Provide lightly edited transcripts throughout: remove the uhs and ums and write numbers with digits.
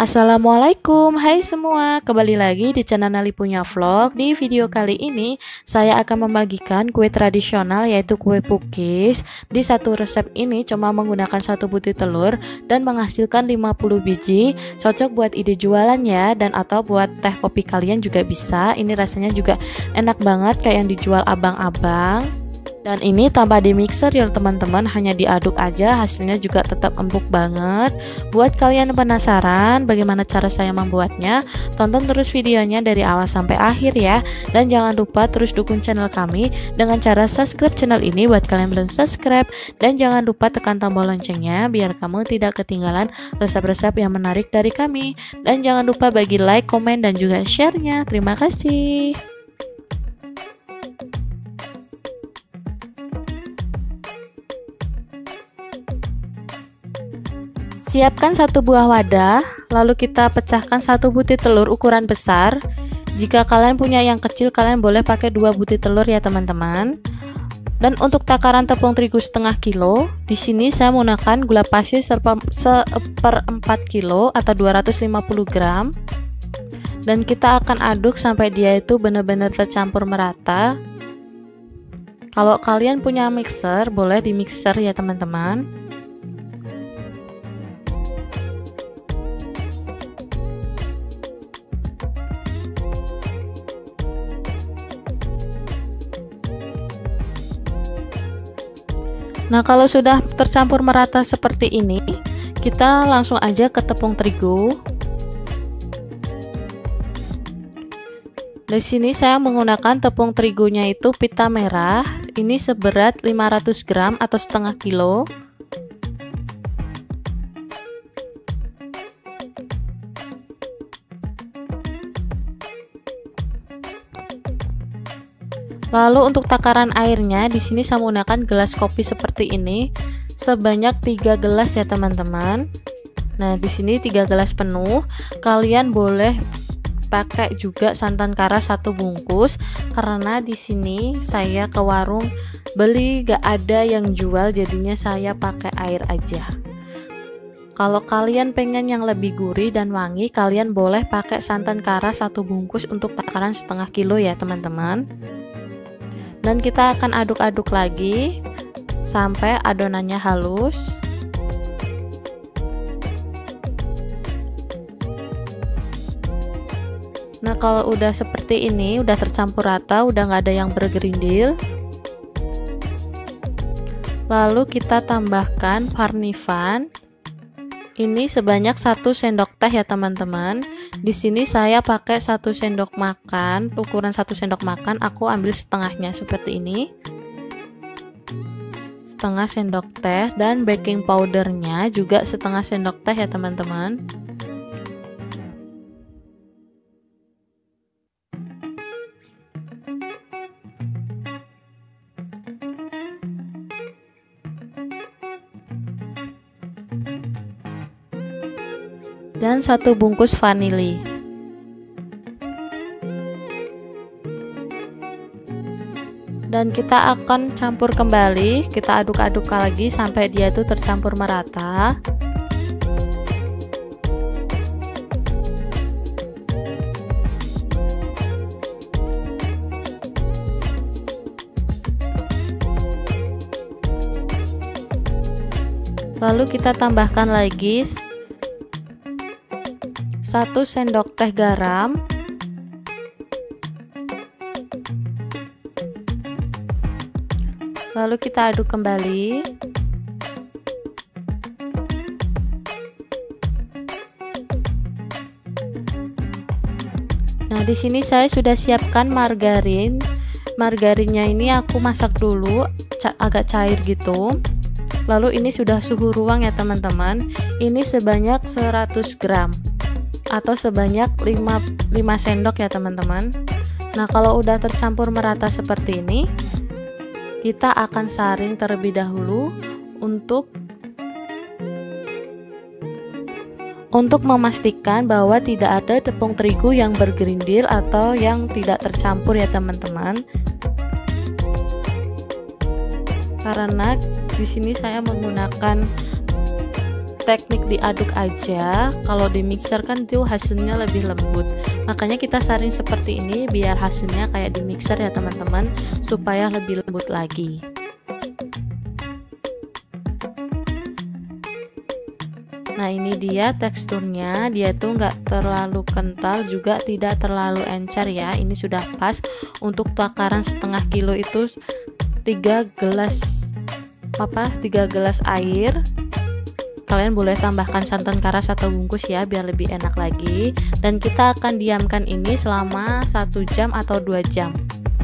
Assalamualaikum, hai semua, kembali lagi di channel Nali Punya Vlog. Di video kali ini saya akan membagikan kue tradisional yaitu kue pukis. Di satu resep ini cuma menggunakan 1 butir telur dan menghasilkan 50 biji. Cocok buat ide jualan ya, dan atau buat teh kopi kalian juga bisa. Ini rasanya juga enak banget kayak yang dijual abang-abang. Dan ini tanpa di mixer ya teman-teman, hanya diaduk aja, hasilnya juga tetap empuk banget. Buat kalian penasaran bagaimana cara saya membuatnya, tonton terus videonya dari awal sampai akhir ya. Dan jangan lupa terus dukung channel kami dengan cara subscribe channel ini buat kalian belum subscribe. Dan jangan lupa tekan tombol loncengnya biar kamu tidak ketinggalan resep-resep yang menarik dari kami. Dan jangan lupa bagi like, komen, dan juga share-nya. Terima kasih. Siapkan 1 buah wadah, lalu kita pecahkan 1 butir telur ukuran besar. Jika kalian punya yang kecil, kalian boleh pakai 2 butir telur ya teman-teman. Dan untuk takaran tepung terigu setengah kilo, di sini saya menggunakan gula pasir seperempat kilo atau 250 gram. Dan kita akan aduk sampai dia itu benar-benar tercampur merata. Kalau kalian punya mixer, boleh di mixer ya teman-teman. Nah, kalau sudah tercampur merata seperti ini, kita langsung aja ke tepung terigu. Di sini saya menggunakan tepung terigunya itu pita merah. Ini seberat 500 gram atau setengah kilo. Lalu untuk takaran airnya, di sini saya menggunakan gelas kopi seperti ini sebanyak 3 gelas ya teman-teman. Nah, di sini 3 gelas penuh. Kalian boleh pakai juga santan kara 1 bungkus karena di sini saya ke warung beli gak ada yang jual, jadinya saya pakai air aja. Kalau kalian pengen yang lebih gurih dan wangi, kalian boleh pakai santan kara 1 bungkus untuk takaran setengah kilo ya teman-teman. Dan kita akan aduk-aduk lagi sampai adonannya halus. Nah, kalau udah seperti ini, udah tercampur rata, udah nggak ada yang bergerindil, lalu kita tambahkan parnivan. Ini sebanyak 1 sendok teh ya teman-teman. Di sini saya pakai 1 sendok makan, ukuran 1 sendok makan. Aku ambil setengahnya seperti ini. Setengah sendok teh, dan baking powdernya juga setengah sendok teh ya teman-teman. Dan 1 bungkus vanili. Dan kita akan campur kembali, kita aduk-aduk lagi sampai dia itu tercampur merata. Lalu kita tambahkan lagi 1 sendok teh garam, lalu kita aduk kembali. Nah, di sini saya sudah siapkan margarin. Margarinnya ini aku masak dulu agak cair gitu. Lalu ini sudah suhu ruang ya teman-teman. Ini sebanyak 100 gram. Atau sebanyak 5 sendok ya teman-teman. Nah, kalau udah tercampur merata seperti ini, kita akan saring terlebih dahulu untuk memastikan bahwa tidak ada tepung terigu yang bergerindil atau yang tidak tercampur ya teman-teman. Karena di sini saya menggunakan teknik diaduk aja. Kalau di mixer kan itu hasilnya lebih lembut, makanya kita saring seperti ini biar hasilnya kayak di mixer ya teman-teman, supaya lebih lembut lagi. Nah ini dia teksturnya, dia tuh nggak terlalu kental juga tidak terlalu encer ya. Ini sudah pas untuk takaran setengah kilo itu 3 gelas air. Kalian boleh tambahkan santan kara 1 bungkus ya biar lebih enak lagi. Dan kita akan diamkan ini selama 1 jam atau 2 jam.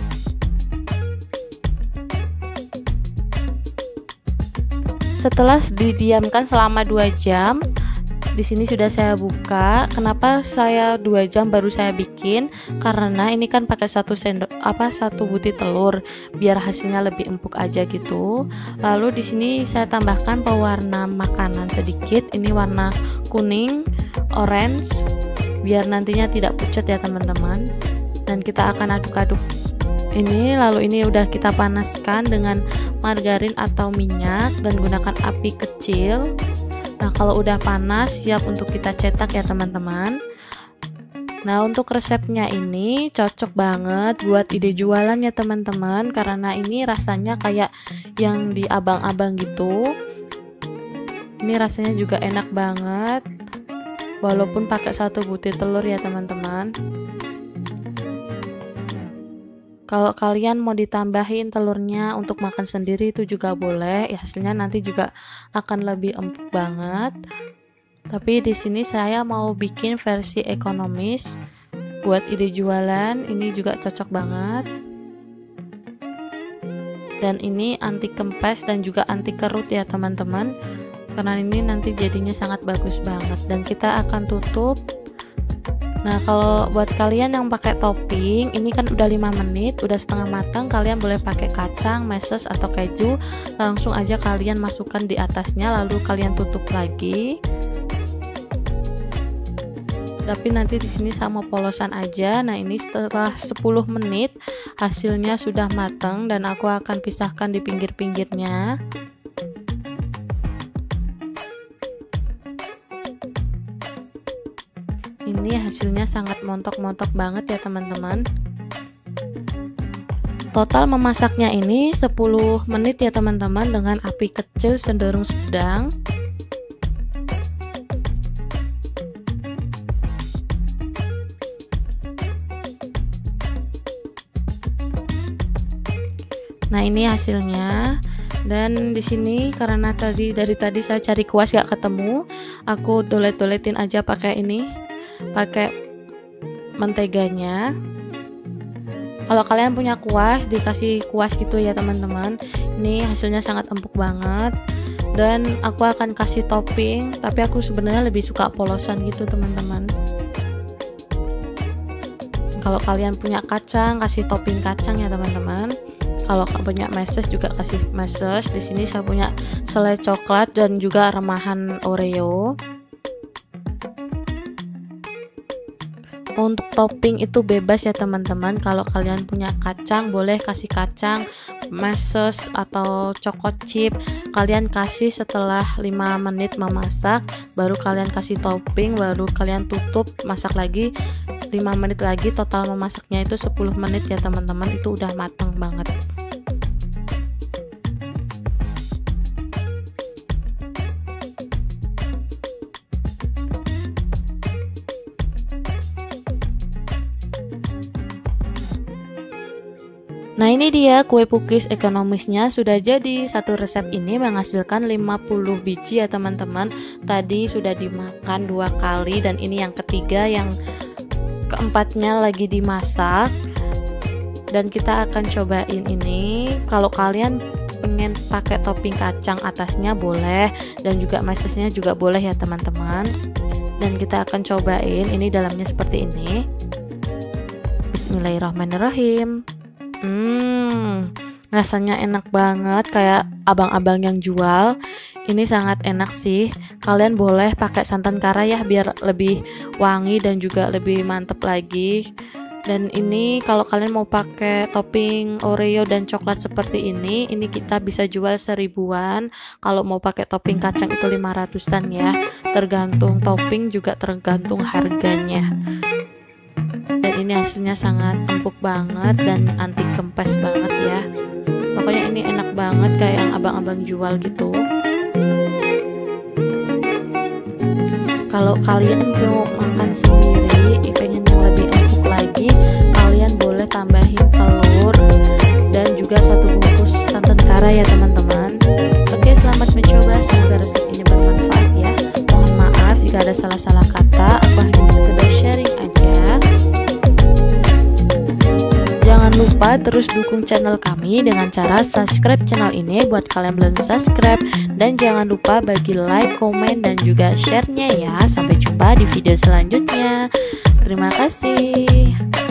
Setelah didiamkan selama 2 jam, di sini sudah saya buka. Kenapa saya 2 jam baru saya bikin? Karena ini kan pakai 1 butir telur biar hasilnya lebih empuk aja gitu. Lalu di sini saya tambahkan pewarna makanan sedikit. Ini warna kuning, orange biar nantinya tidak pucat ya teman-teman. Dan kita akan aduk-aduk ini, lalu ini udah kita panaskan dengan margarin atau minyak dan gunakan api kecil. Nah kalau udah panas siap untuk kita cetak ya teman-teman. Nah untuk resepnya ini cocok banget buat ide jualan ya teman-teman, karena ini rasanya kayak yang di abang-abang gitu. Ini rasanya juga enak banget walaupun pakai 1 butir telur ya teman-teman. Kalau kalian mau ditambahin telurnya untuk makan sendiri itu juga boleh, ya hasilnya nanti juga akan lebih empuk banget. Tapi di sini saya mau bikin versi ekonomis buat ide jualan, ini juga cocok banget. Dan ini anti kempes dan juga anti kerut ya teman-teman, karena ini nanti jadinya sangat bagus banget. Dan kita akan tutup. Nah kalau buat kalian yang pakai topping, ini kan udah 5 menit, udah setengah matang, kalian boleh pakai kacang, meses atau keju, langsung aja kalian masukkan di atasnya, lalu kalian tutup lagi. Tapi nanti di sini sama polosan aja. Nah ini setelah 10 menit hasilnya sudah matang dan aku akan pisahkan di pinggir-pinggirnya. Ini hasilnya sangat montok-montok banget ya teman-teman. Total memasaknya ini 10 menit ya teman-teman dengan api kecil cenderung sedang. Nah ini hasilnya. Dan di sini karena dari tadi saya cari kuas gak ketemu, aku dolet-doletin aja pakai ini, pakai menteganya. Kalau kalian punya kuas, dikasih kuas gitu ya teman-teman. Ini hasilnya sangat empuk banget. Dan aku akan kasih topping, tapi aku sebenarnya lebih suka polosan gitu teman-teman. Kalau kalian punya kacang, kasih topping kacang ya teman-teman. Kalau punya meses juga kasih meses. Di sini saya punya selai coklat dan juga remahan Oreo. Untuk topping itu bebas ya teman-teman. Kalau kalian punya kacang boleh kasih kacang, meses atau choco chip. Kalian kasih setelah 5 menit memasak, baru kalian kasih topping, baru kalian tutup, masak lagi 5 menit lagi. Total memasaknya itu 10 menit ya teman-teman. Itu udah matang banget. Nah ini dia kue pukis ekonomisnya sudah jadi. Satu resep ini menghasilkan 50 biji ya teman-teman. Tadi sudah dimakan 2 kali dan ini yang ketiga, yang keempatnya lagi dimasak. Dan kita akan cobain ini. Kalau kalian pengen pakai topping kacang atasnya boleh, dan juga mesesnya juga boleh ya teman-teman. Dan kita akan cobain ini dalamnya seperti ini. Bismillahirrahmanirrahim. Rasanya enak banget kayak abang-abang yang jual. Ini sangat enak sih. Kalian boleh pakai santan kara ya biar lebih wangi dan juga lebih mantep lagi. Dan ini kalau kalian mau pakai topping Oreo dan coklat seperti ini kita bisa jual 1000-an. Kalau mau pakai topping kacang itu 500-an ya. Tergantung topping juga tergantung harganya. Dan ini hasilnya sangat empuk banget dan anti kempes banget ya. Pokoknya ini enak banget kayak yang abang-abang jual gitu. Kalau kalian mau makan sendiri, pengen yang lebih empuk lagi, kalian boleh tambahin telur dan juga 1 bungkus santan kara ya teman-teman. Oke, selamat mencoba, semoga resep ini bermanfaat ya. Mohon maaf jika ada salah-salah kata, aku hanya sekedar sharing aja. Jangan lupa terus dukung channel kami dengan cara subscribe channel ini buat kalian belum subscribe. Dan jangan lupa bagi like, komen, dan juga share-nya ya. Sampai jumpa di video selanjutnya. Terima kasih.